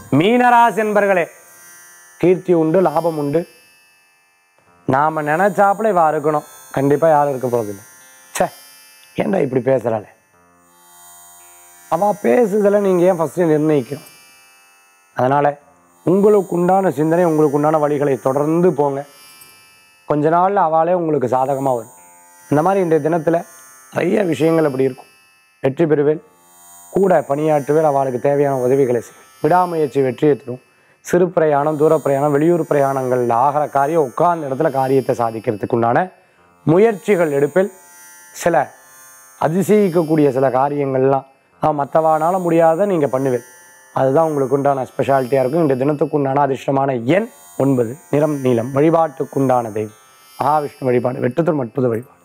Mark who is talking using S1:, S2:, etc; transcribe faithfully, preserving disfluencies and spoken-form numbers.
S1: மீனராசி என்பர்களே, கீர்த்தி உண்டு, லாபம் உண்டு. நாம் நினச்சாப்புல இவா இருக்கணும், கண்டிப்பாக யாரும் இருக்க போகிறதில்லை. சே, ஏன்டா இப்படி பேசுகிறாளே, அவள் பேசுதலை நீங்கள் ஏன் ஃபஸ்ட்டு நிர்ணயிக்கணும்? அதனால் உங்களுக்கு உண்டான சிந்தனை, உங்களுக்கு உண்டான வழிகளை தொடர்ந்து போங்க. கொஞ்ச நாளில் அவளே உங்களுக்கு சாதகமாக வரும். இந்த மாதிரி இன்றைய தினத்தில் நிறைய விஷயங்கள் அப்படி இருக்கும். வெற்றி பெறுவேன், கூட பணியாற்றுவேன், அவளுக்கு தேவையான உதவிகளை செய்வேன். விடாமுயற்சி வெற்றியை தரும். சிறு பிரயாணம், தூர பிரயாணம், வெளியூர் பிரயாணங்கள் ஆகிற காரியம் உட்கார்ந்த இடத்துல காரியத்தை சாதிக்கிறதுக்கு உண்டான முயற்சிகள் எடுப்பில் சில அதிசயிக்கக்கூடிய சில காரியங்கள்லாம் நான் மற்றவானால முடியாத நீங்கள் பண்ணுவேன். அதுதான் உங்களுக்கு உண்டான ஸ்பெஷாலிட்டியாக இருக்கும். இந்த தினத்துக்கு உண்டான அதிர்ஷ்டமான எண் ஒன்பது, நிறம் நீலம். வழிபாட்டுக்குண்டான தெய்வம் மகாவிஷ்ணு வழிபாடு, வெட்டுத்தூர் அற்புத வழிபாடு.